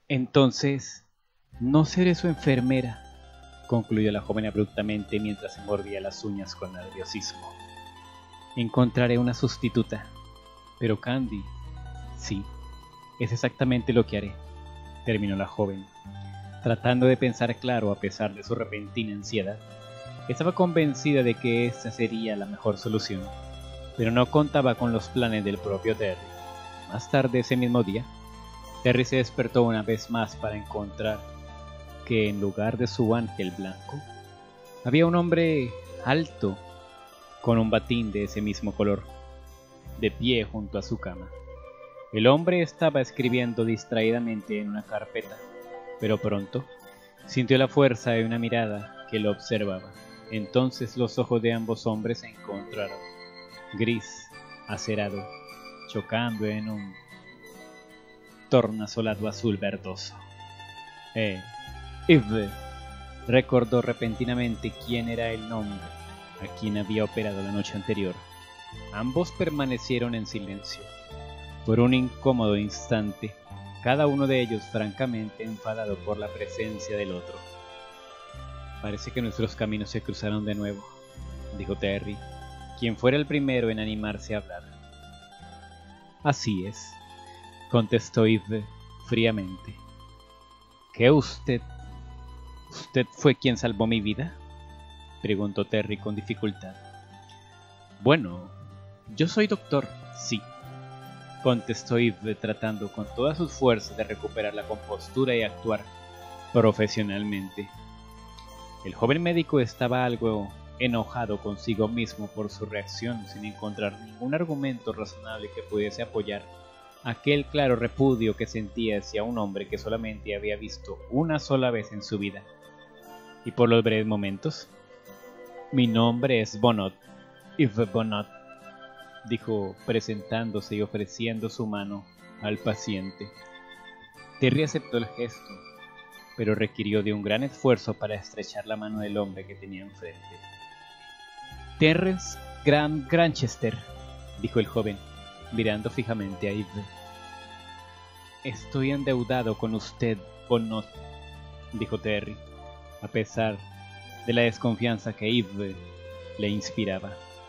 Entonces, no seré su enfermera, concluyó la joven abruptamente mientras se mordía las uñas con nerviosismo. Encontraré una sustituta. Pero Candy, sí, es exactamente lo que haré, terminó la joven, tratando de pensar claro a pesar de su repentina ansiedad. Estaba convencida de que esta sería la mejor solución, pero no contaba con los planes del propio Terry. Más tarde ese mismo día, Terry se despertó una vez más para encontrar que en lugar de su ángel blanco, había un hombre alto con un batín de ese mismo color, de pie junto a su cama. El hombre estaba escribiendo distraídamente en una carpeta, pero pronto sintió la fuerza de una mirada que lo observaba. Entonces los ojos de ambos hombres se encontraron, gris, acerado, chocando en un tornasolado azul verdoso. Yves recordó repentinamente quién era el nombre a quien había operado la noche anterior. Ambos permanecieron en silencio por un incómodo instante, cada uno de ellos francamente enfadado por la presencia del otro. Parece que nuestros caminos se cruzaron de nuevo, dijo Terry, quien fuera el primero en animarse a hablar. Así es, contestó Yves fríamente. ¿Qué usted fue quien salvó mi vida?, preguntó Terry con dificultad. Bueno, yo soy doctor, sí, contestó Yves tratando con todas sus fuerzas de recuperar la compostura y actuar profesionalmente. El joven médico estaba algo enojado consigo mismo por su reacción, sin encontrar ningún argumento razonable que pudiese apoyar aquel claro repudio que sentía hacia un hombre que solamente había visto una sola vez en su vida. Y por los breves momentos, mi nombre es Bonnot, Yves Bonnot, dijo presentándose y ofreciendo su mano al paciente. Terry aceptó el gesto, pero requirió de un gran esfuerzo para estrechar la mano del hombre que tenía enfrente. Terrence Granchester, dijo el joven, mirando fijamente a Yves. Estoy endeudado con usted, Bonnot, dijo Terry, a pesar de la desconfianza que Yves le inspiraba.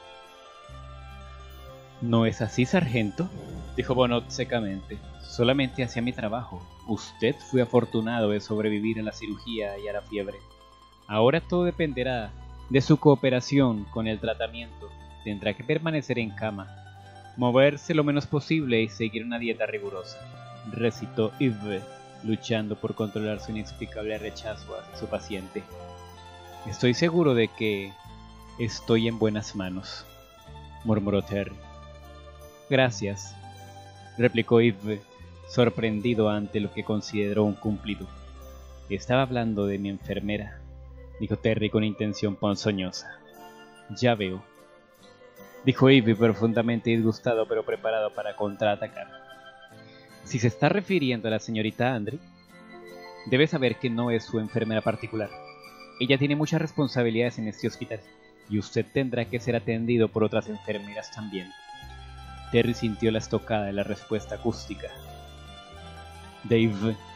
¿No es así, sargento?, dijo Bonnot secamente. Solamente hacía mi trabajo. Usted fue afortunado de sobrevivir a la cirugía y a la fiebre. Ahora todo dependerá de su cooperación con el tratamiento. Tendrá que permanecer en cama, moverse lo menos posible y seguir una dieta rigurosa, recitó Yves, luchando por controlar su inexplicable rechazo hacia su paciente. Estoy seguro de que estoy en buenas manos, murmuró Terry. Gracias, replicó Yves, sorprendido ante lo que consideró un cumplido. Estaba hablando de mi enfermera, dijo Terry con intención ponzoñosa. Ya veo, dijo Yves profundamente disgustado pero preparado para contraatacar. Si se está refiriendo a la señorita Andre, debe saber que no es su enfermera particular. Ella tiene muchas responsabilidades en este hospital, y usted tendrá que ser atendido por otras enfermeras también. Terry sintió la estocada de la respuesta acústica. Dave.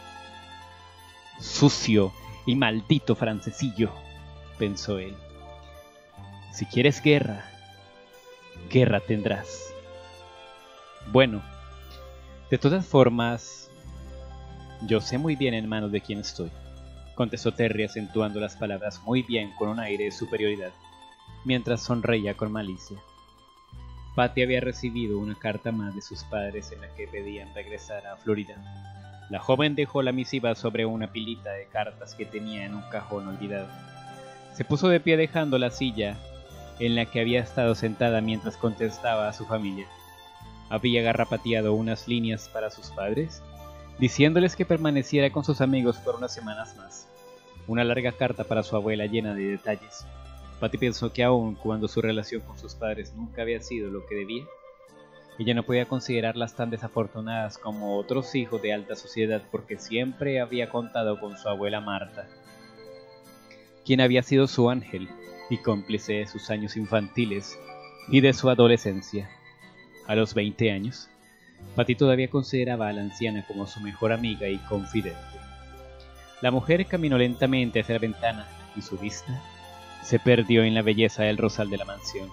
Sucio y maldito francesillo, pensó él. Si quieres guerra, guerra tendrás. Bueno, de todas formas, yo sé muy bien en manos de quién estoy, contestó Terry acentuando las palabras muy bien con un aire de superioridad, mientras sonreía con malicia. Patty había recibido una carta más de sus padres en la que pedían regresar a Florida. La joven dejó la misiva sobre una pilita de cartas que tenía en un cajón olvidado. Se puso de pie dejando la silla en la que había estado sentada mientras contestaba a su familia. Había garrapateado unas líneas para sus padres, diciéndoles que permaneciera con sus amigos por unas semanas más. Una larga carta para su abuela llena de detalles. Patty pensó que aun cuando su relación con sus padres nunca había sido lo que debía, ella no podía considerarlas tan desafortunadas como otros hijos de alta sociedad porque siempre había contado con su abuela Marta, quien había sido su ángel y cómplice de sus años infantiles y de su adolescencia. A los 20 años, Patty todavía consideraba a la anciana como su mejor amiga y confidente. La mujer caminó lentamente hacia la ventana y su vista se perdió en la belleza del rosal de la mansión.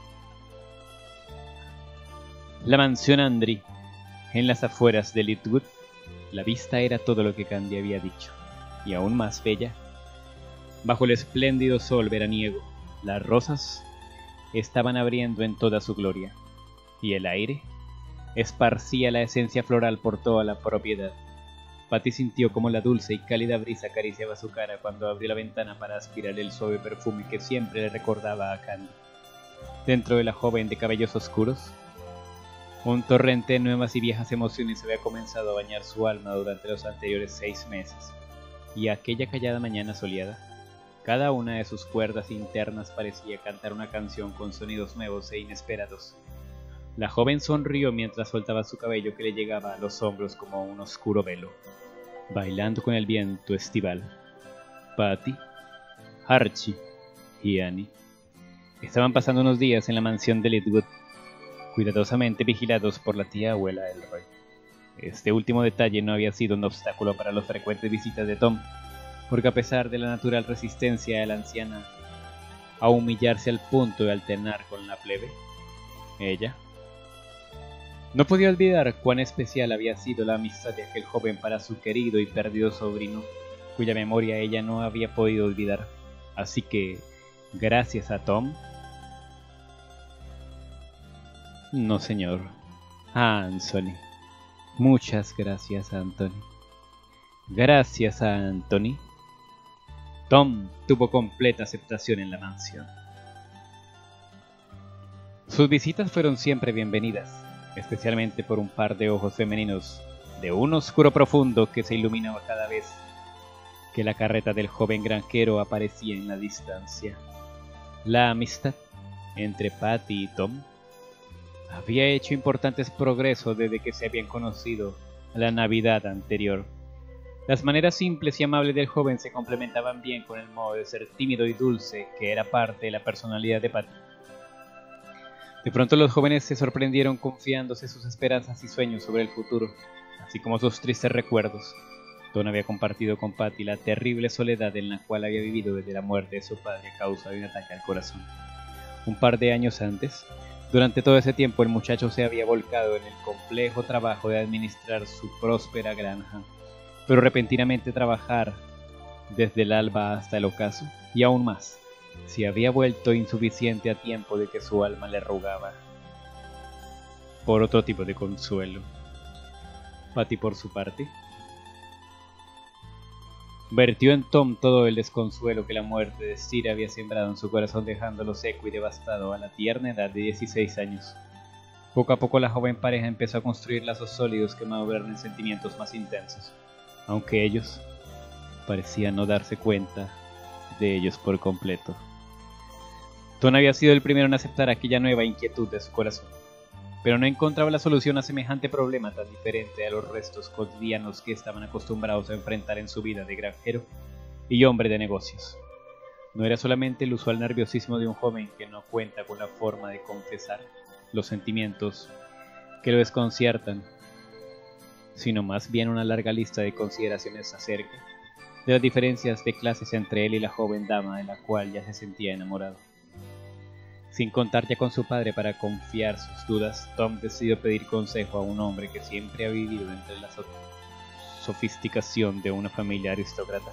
La mansión Andry, en las afueras de Litwood, la vista era todo lo que Candy había dicho, y aún más bella. Bajo el espléndido sol veraniego, las rosas estaban abriendo en toda su gloria, y el aire esparcía la esencia floral por toda la propiedad. Patty sintió como la dulce y cálida brisa acariciaba su cara cuando abrió la ventana para aspirar el suave perfume que siempre le recordaba a Candy. Dentro de la joven de cabellos oscuros, un torrente de nuevas y viejas emociones había comenzado a bañar su alma durante los anteriores 6 meses, y aquella callada mañana soleada, cada una de sus cuerdas internas parecía cantar una canción con sonidos nuevos e inesperados. La joven sonrió mientras soltaba su cabello que le llegaba a los hombros como un oscuro velo, bailando con el viento estival. Patty, Archie y Annie estaban pasando unos días en la mansión de Litwood, cuidadosamente vigilados por la tía abuela Elroy. Este último detalle no había sido un obstáculo para las frecuentes visitas de Tom, porque a pesar de la natural resistencia de la anciana a humillarse al punto de alternar con la plebe, ella no podía olvidar cuán especial había sido la amistad de aquel joven para su querido y perdido sobrino, cuya memoria ella no había podido olvidar. Así que, gracias a Tom... No, señor. A Anthony. Muchas gracias, Anthony. Gracias a Anthony, Tom tuvo completa aceptación en la mansión. Sus visitas fueron siempre bienvenidas, especialmente por un par de ojos femeninos de un oscuro profundo que se iluminaba cada vez que la carreta del joven granjero aparecía en la distancia. La amistad entre Patty y Tom había hecho importantes progresos desde que se habían conocido la Navidad anterior. Las maneras simples y amables del joven se complementaban bien con el modo de ser tímido y dulce que era parte de la personalidad de Patty. De pronto los jóvenes se sorprendieron confiándose sus esperanzas y sueños sobre el futuro, así como sus tristes recuerdos. Tom había compartido con Patty la terrible soledad en la cual había vivido desde la muerte de su padre a causa de un ataque al corazón. Un par de años antes, durante todo ese tiempo el muchacho se había volcado en el complejo trabajo de administrar su próspera granja, pero repentinamente trabajar desde el alba hasta el ocaso, y aún más, se había vuelto insuficiente a tiempo de que su alma le rogaba por otro tipo de consuelo. Patty, por su parte, vertió en Tom todo el desconsuelo que la muerte de Sir había sembrado en su corazón, dejándolo seco y devastado a la tierna edad de 16 años. Poco a poco la joven pareja empezó a construir lazos sólidos que maduraron en sentimientos más intensos, aunque ellos parecían no darse cuenta de ellos por completo. Tom había sido el primero en aceptar aquella nueva inquietud de su corazón, pero no encontraba la solución a semejante problema tan diferente a los restos cotidianos que estaban acostumbrados a enfrentar en su vida de granjero y hombre de negocios. No era solamente el usual nerviosismo de un joven que no cuenta con la forma de confesar los sentimientos que lo desconciertan, sino más bien una larga lista de consideraciones acerca de las diferencias de clases entre él y la joven dama de la cual ya se sentía enamorado. Sin contar ya con su padre para confiar sus dudas, Tom decidió pedir consejo a un hombre que siempre ha vivido entre la sofisticación de una familia aristócrata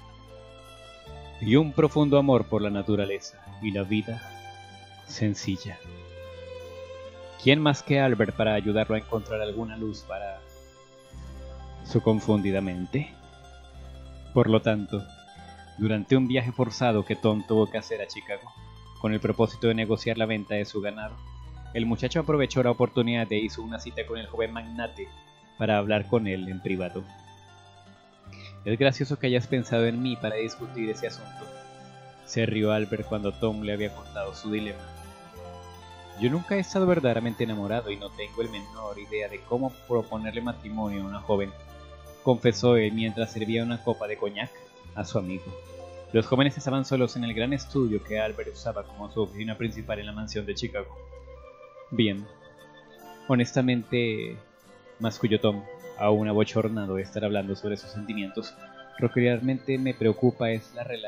y un profundo amor por la naturaleza y la vida sencilla. ¿Quién más que Albert para ayudarlo a encontrar alguna luz para su confundida mente? Por lo tanto, durante un viaje forzado que Tom tuvo que hacer a Chicago, con el propósito de negociar la venta de su ganado, el muchacho aprovechó la oportunidad e hizo una cita con el joven magnate para hablar con él en privado. Es gracioso que hayas pensado en mí para discutir ese asunto, se rió Albert cuando Tom le había contado su dilema. Yo nunca he estado verdaderamente enamorado y no tengo el menor idea de cómo proponerle matrimonio a una joven, confesó él mientras servía una copa de coñac a su amigo. Los jóvenes estaban solos en el gran estudio que Albert usaba como su oficina principal en la mansión de Chicago. Bien, honestamente, masculló Tom, aún abochornado de estar hablando sobre sus sentimientos. Lo que realmente me preocupa es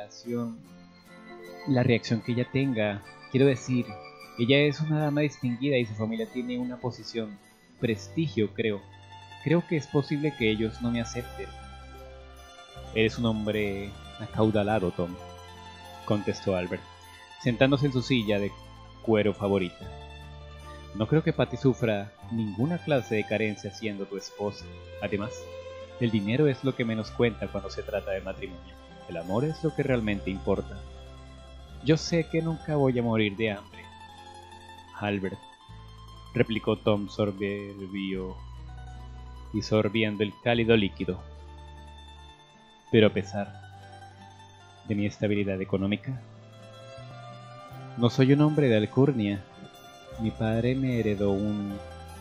la reacción que ella tenga. Quiero decir, ella es una dama distinguida y su familia tiene una posición, prestigio, creo. Creo que es posible que ellos no me acepten. Eres un hombre acaudalado, Tom, contestó Albert, sentándose en su silla de cuero favorita. No creo que Patty sufra ninguna clase de carencia siendo tu esposa. Además, el dinero es lo que menos cuenta cuando se trata de matrimonio. El amor es lo que realmente importa. Yo sé que nunca voy a morir de hambre, Albert, replicó Tom soberbio y sorbiendo el cálido líquido. Pero a pesar de mi estabilidad económica, no soy un hombre de alcurnia. Mi padre me heredó un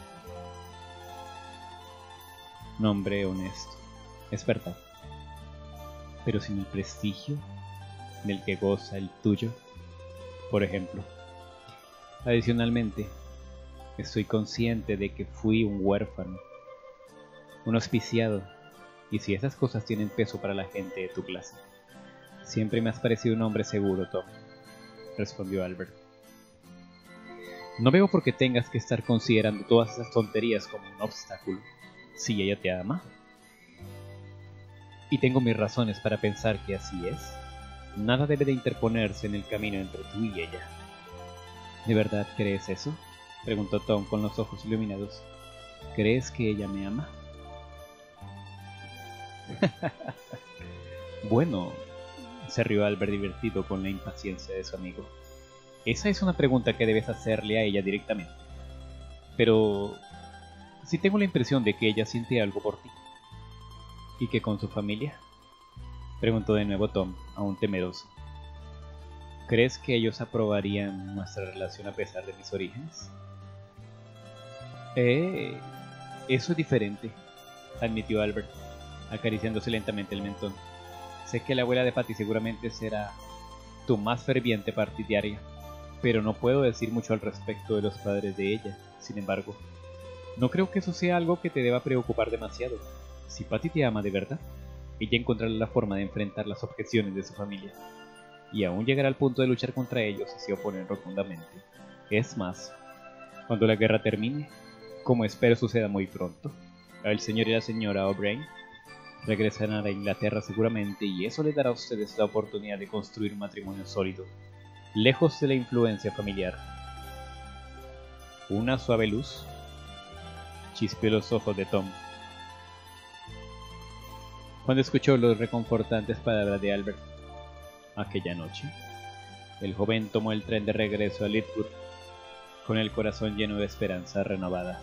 nombre honesto, es verdad, pero sin el prestigio del que goza el tuyo, por ejemplo. Adicionalmente, estoy consciente de que fui un huérfano, un hospiciado, y si esas cosas tienen peso para la gente de tu clase, siempre me has parecido un hombre seguro, Tom, respondió Albert. No veo por qué tengas que estar considerando todas esas tonterías como un obstáculo, si ella te ama. Y tengo mis razones para pensar que así es. Nada debe de interponerse en el camino entre tú y ella. ¿De verdad crees eso?, preguntó Tom con los ojos iluminados. ¿Crees que ella me ama? Bueno, se rió Albert divertido con la impaciencia de su amigo. Esa es una pregunta que debes hacerle a ella directamente. Pero sí tengo la impresión de que ella siente algo por ti. ¿Y qué con su familia?, preguntó de nuevo Tom, aún temeroso. ¿Crees que ellos aprobarían nuestra relación a pesar de mis orígenes? Eso es diferente, admitió Albert, acariciándose lentamente el mentón. Sé que la abuela de Patty seguramente será tu más ferviente partidaria, pero no puedo decir mucho al respecto de los padres de ella. Sin embargo, no creo que eso sea algo que te deba preocupar demasiado. Si Patty te ama de verdad, ella encontrará la forma de enfrentar las objeciones de su familia, y aún llegará al punto de luchar contra ellos si se oponen rotundamente. Es más, cuando la guerra termine, como espero suceda muy pronto, el señor y la señora O'Brien regresarán a Inglaterra seguramente, y eso les dará a ustedes la oportunidad de construir un matrimonio sólido, lejos de la influencia familiar. Una suave luz chispeó los ojos de Tom cuando escuchó las reconfortantes palabras de Albert. Aquella noche, el joven tomó el tren de regreso a Lidwood con el corazón lleno de esperanzas renovadas.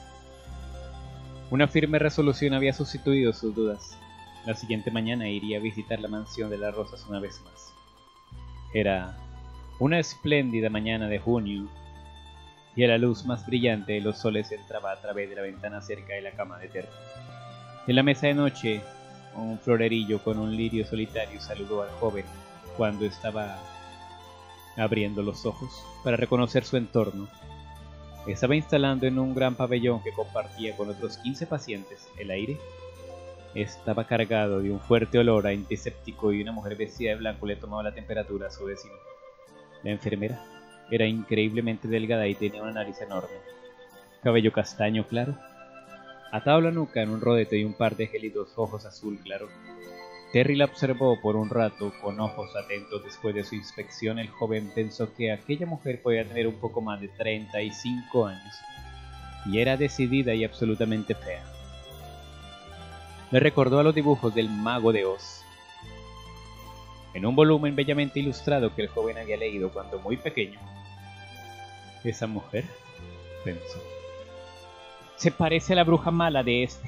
Una firme resolución había sustituido sus dudas. La siguiente mañana iría a visitar la mansión de las Rosas una vez más. Era una espléndida mañana de junio, y la luz más brillante de los soles entraba a través de la ventana cerca de la cama de Terry. En la mesa de noche, un florerillo con un lirio solitario saludó al joven cuando estaba abriendo los ojos para reconocer su entorno. Estaba instalando en un gran pabellón que compartía con otros 15 pacientes. El aire estaba cargado de un fuerte olor a antiséptico y una mujer vestida de blanco le tomaba la temperatura a su vecino. La enfermera era increíblemente delgada y tenía una nariz enorme, cabello castaño claro, atado a la nuca en un rodete y un par de gélidos ojos azul claro. Terry la observó por un rato con ojos atentos. Después de su inspección, el joven pensó que aquella mujer podía tener un poco más de 35 años, y era decidida y absolutamente fea. Le recordó a los dibujos del Mago de Oz, en un volumen bellamente ilustrado que el joven había leído cuando muy pequeño. Esa mujer, pensó, se parece a la bruja mala de este.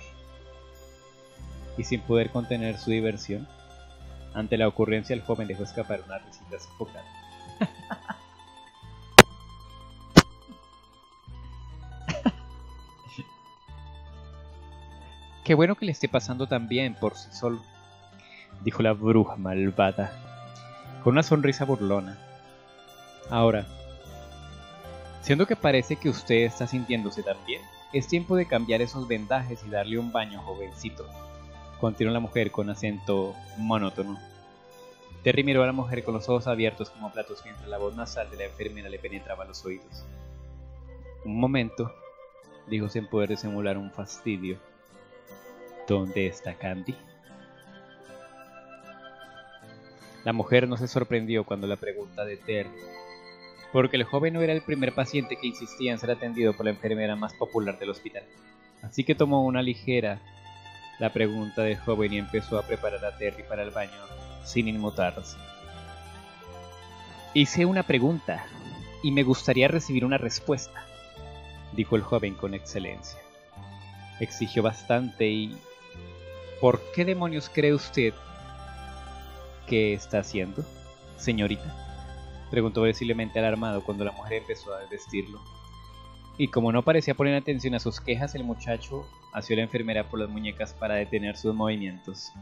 Y sin poder contener su diversión, ante la ocurrencia el joven dejó escapar una risita sofocada. Qué bueno que le esté pasando tan bien por sí solo, dijo la bruja malvada, con una sonrisa burlona. Ahora, siendo que parece que usted está sintiéndose tan bien, es tiempo de cambiar esos vendajes y darle un baño, jovencito, continuó la mujer con acento monótono. Terry miró a la mujer con los ojos abiertos como platos mientras la voz nasal de la enfermera le penetraba los oídos. Un momento, dijo sin poder disimular un fastidio. ¿Dónde está Candy? La mujer no se sorprendió cuando la pregunta de Terry, porque el joven no era el primer paciente que insistía en ser atendido por la enfermera más popular del hospital. Así que tomó una ligera la pregunta del joven y empezó a preparar a Terry para el baño sin inmutarse. Hice una pregunta y me gustaría recibir una respuesta, dijo el joven con excelencia. Exigió bastante y... ¿Por qué demonios cree usted que está haciendo, señorita?, preguntó visiblemente alarmado cuando la mujer empezó a desvestirlo. Y como no parecía poner atención a sus quejas, el muchacho asió a la enfermera por las muñecas para detener sus movimientos.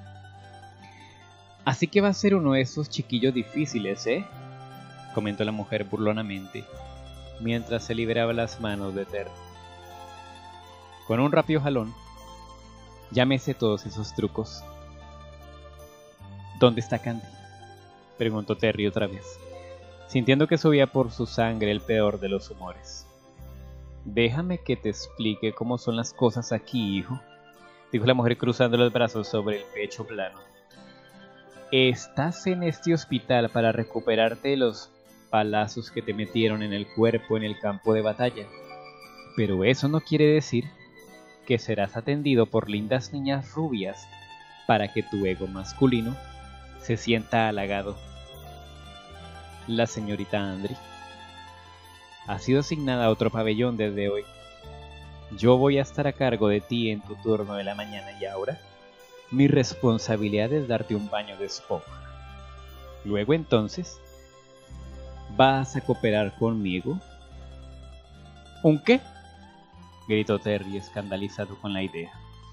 Así que va a ser uno de esos chiquillos difíciles, comentó la mujer burlonamente, mientras se liberaba las manos de Terry. Con un rápido jalón, ya me sé todos esos trucos. ¿Dónde está Candy?, preguntó Terry otra vez, sintiendo que subía por su sangre el peor de los humores. Déjame que te explique cómo son las cosas aquí, hijo, dijo la mujer cruzando los brazos sobre el pecho plano. Estás en este hospital para recuperarte de los palazos que te metieron en el cuerpo en el campo de batalla, pero eso no quiere decir que serás atendido por lindas niñas rubias para que tu ego masculino se sienta halagado. La señorita Andre ha sido asignada a otro pabellón desde hoy. Yo voy a estar a cargo de ti en tu turno de la mañana y ahora mi responsabilidad es darte un baño de esponja. Luego entonces, ¿vas a cooperar conmigo? ¿Un qué?, gritó Terry escandalizado con la idea.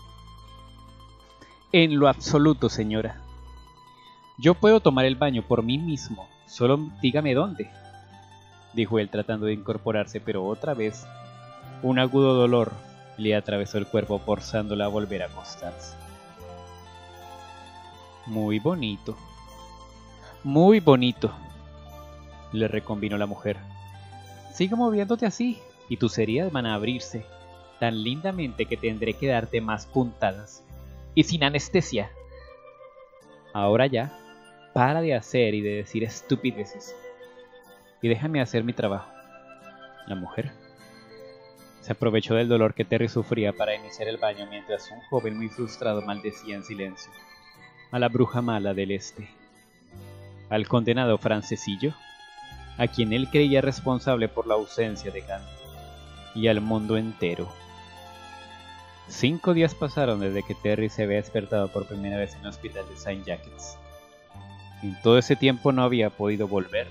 En lo absoluto, señora. Yo puedo tomar el baño por mí mismo, solo dígame dónde, dijo él tratando de incorporarse, pero otra vez un agudo dolor le atravesó el cuerpo forzándola a volver a acostarse. Muy bonito, le reconvinó la mujer. Sigue moviéndote así y tus heridas van a abrirse tan lindamente que tendré que darte más puntadas y sin anestesia. Ahora ya, para de hacer y de decir estupideces y déjame hacer mi trabajo. La mujer se aprovechó del dolor que Terry sufría para iniciar el baño mientras un joven muy frustrado maldecía en silencio a la bruja mala del este, al condenado francesillo, a quien él creía responsable por la ausencia de Candy, y al mundo entero. 5 días pasaron desde que Terry se había despertado por primera vez en el hospital de St. Jacques. En todo ese tiempo no había podido volver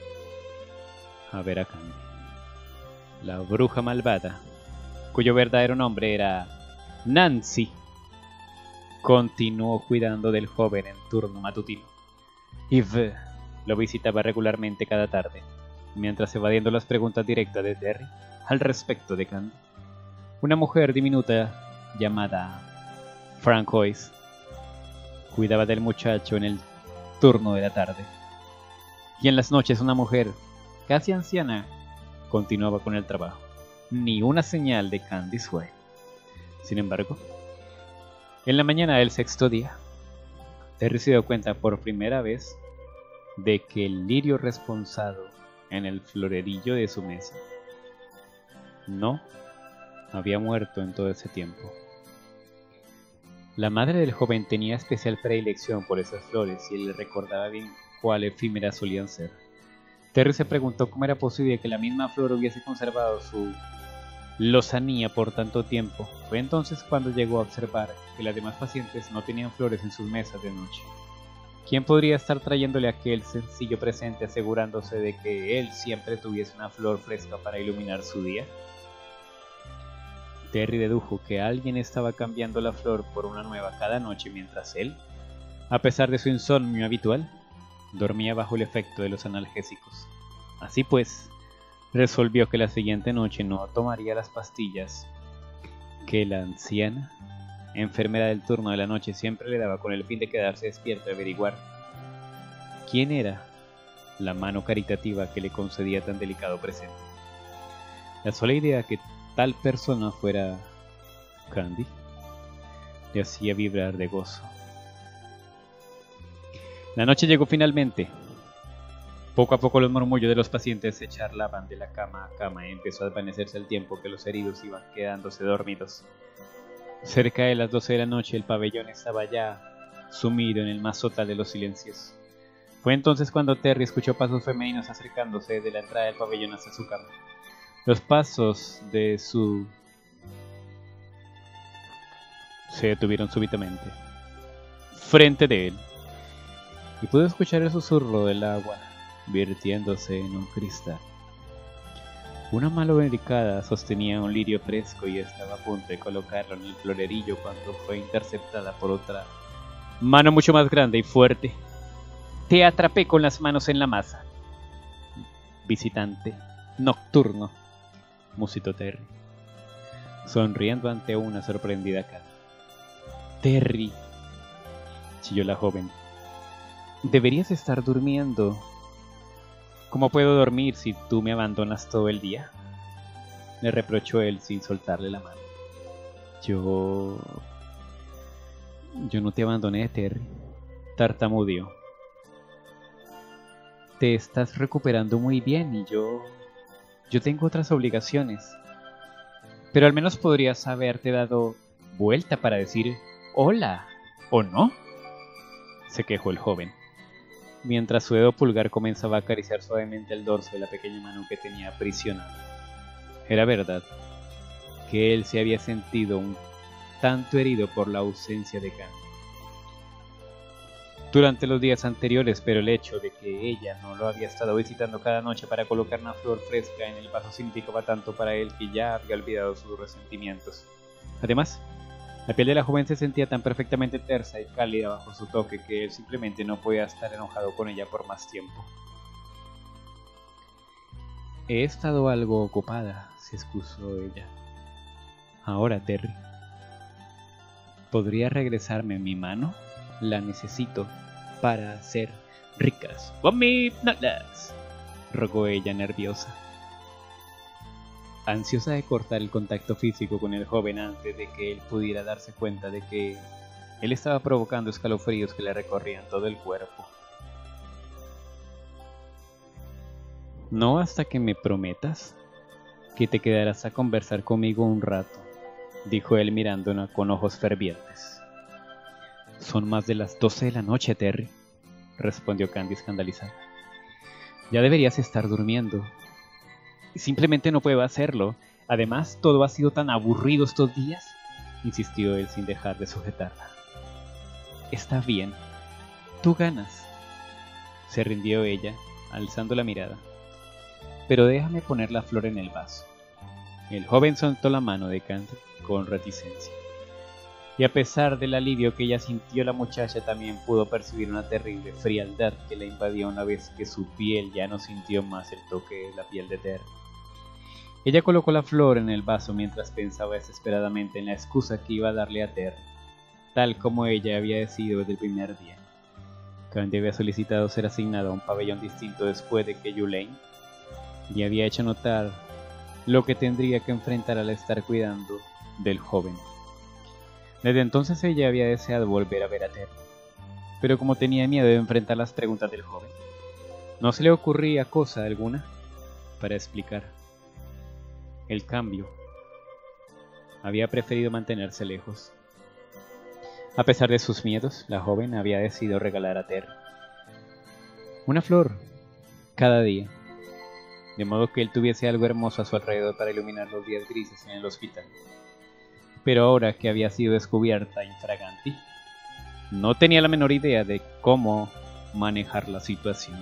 a ver a Candy. La bruja malvada, cuyo verdadero nombre era Nancy, continuó cuidando del joven en turno matutino. Yves lo visitaba regularmente cada tarde, mientras evadiendo las preguntas directas de Terry al respecto de Candy. Una mujer diminuta llamada Francois cuidaba del muchacho en el turno de la tarde, y en las noches una mujer casi anciana continuaba con el trabajo. Ni una señal de Candy Swale. Sin embargo, en la mañana del 6º día, Terry se dio cuenta por primera vez de que el lirio responsado en el florerillo de su mesa no había muerto en todo ese tiempo. La madre del joven tenía especial predilección por esas flores y él le recordaba bien cuál efímeras solían ser. Terry se preguntó cómo era posible que la misma flor hubiese conservado su lozanía por tanto tiempo. Fue entonces cuando llegó a observar que las demás pacientes no tenían flores en sus mesas de noche. ¿Quién podría estar trayéndole aquel sencillo presente asegurándose de que él siempre tuviese una flor fresca para iluminar su día? Terry dedujo que alguien estaba cambiando la flor por una nueva cada noche mientras él, a pesar de su insomnio habitual, dormía bajo el efecto de los analgésicos. Así pues, resolvió que la siguiente noche no tomaría las pastillas que la anciana, enfermera del turno de la noche, siempre le daba con el fin de quedarse despierto y averiguar quién era la mano caritativa que le concedía tan delicado presente. La sola idea que tal persona fuera Candy le hacía vibrar de gozo. La noche llegó finalmente. Poco a poco los murmullos de los pacientes se charlaban de la cama a cama y empezó a desvanecerse el tiempo que los heridos iban quedándose dormidos. Cerca de las 12 de la noche el pabellón estaba ya sumido en el más total de los silencios. Fue entonces cuando Terry escuchó pasos femeninos acercándose desde la entrada del pabellón hacia su cama. Los pasos de su... se detuvieron súbitamente frente de él y pudo escuchar el susurro del agua virtiéndose en un cristal. Una mano delicada sostenía un lirio fresco y estaba a punto de colocarlo en el florerillo cuando fue interceptada por otra mano mucho más grande y fuerte. Te atrapé con las manos en la masa, visitante nocturno, musitó Terry, sonriendo ante una sorprendida cara. Terry, chilló la joven, deberías estar durmiendo. ¿Cómo puedo dormir si tú me abandonas todo el día?, le reprochó él sin soltarle la mano. Yo no te abandoné, Terry, tartamudeó. Te estás recuperando muy bien y yo tengo otras obligaciones. Pero al menos podrías haberte dado vuelta para decir hola, ¿o no?, se quejó el joven, mientras su dedo pulgar comenzaba a acariciar suavemente el dorso de la pequeña mano que tenía aprisionada. Era verdad que él se había sentido un tanto herido por la ausencia de Candy durante los días anteriores, pero el hecho de que ella no lo había estado visitando cada noche para colocar una flor fresca en el vaso significaba tanto para él que ya había olvidado sus resentimientos. Además, la piel de la joven se sentía tan perfectamente tersa y cálida bajo su toque que él simplemente no podía estar enojado con ella por más tiempo. He estado algo ocupada, se excusó ella. Ahora, Terry, ¿podría regresarme mi mano? La necesito para hacer ricas gominolas, rogó ella nerviosa, ansiosa de cortar el contacto físico con el joven antes de que él pudiera darse cuenta de que él estaba provocando escalofríos que le recorrían todo el cuerpo. No hasta que me prometas que te quedarás a conversar conmigo un rato, dijo él mirándola con ojos fervientes. Son más de las 12 de la noche, Terry, respondió Candy escandalizada. Ya deberías estar durmiendo. Simplemente no puedo hacerlo. Además, todo ha sido tan aburrido estos días, insistió él sin dejar de sujetarla. Está bien, tú ganas, se rindió ella, alzando la mirada. Pero déjame poner la flor en el vaso. El joven soltó la mano de Candy con reticencia. Y a pesar del alivio que ella sintió, la muchacha también pudo percibir una terrible frialdad que la invadió una vez que su piel ya no sintió más el toque de la piel de Terry. Ella colocó la flor en el vaso mientras pensaba desesperadamente en la excusa que iba a darle a Terry, tal como ella había decidido desde el primer día. Candy había solicitado ser asignado a un pabellón distinto después de que Yulaine le había hecho notar lo que tendría que enfrentar al estar cuidando del joven. Desde entonces ella había deseado volver a ver a Terry, pero como tenía miedo de enfrentar las preguntas del joven, no se le ocurría cosa alguna para explicar el cambio. Había preferido mantenerse lejos. A pesar de sus miedos, la joven había decidido regalar a Terry una flor cada día, de modo que él tuviese algo hermoso a su alrededor para iluminar los días grises en el hospital. Pero ahora que había sido descubierta infraganti, no tenía la menor idea de cómo manejar la situación.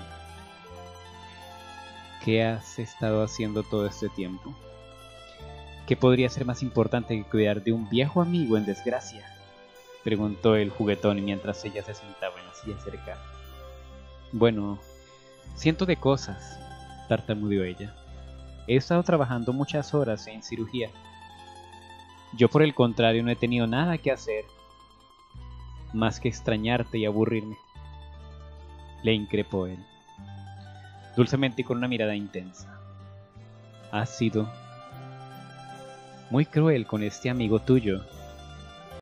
¿Qué has estado haciendo todo este tiempo? ¿Qué podría ser más importante que cuidar de un viejo amigo en desgracia?, preguntó el juguetón mientras ella se sentaba en la silla cercana. Bueno, cientos de cosas, tartamudeó ella. He estado trabajando muchas horas en cirugía. Yo por el contrario no he tenido nada que hacer más que extrañarte y aburrirme, le increpó él, dulcemente y con una mirada intensa. Has sido muy cruel con este amigo tuyo,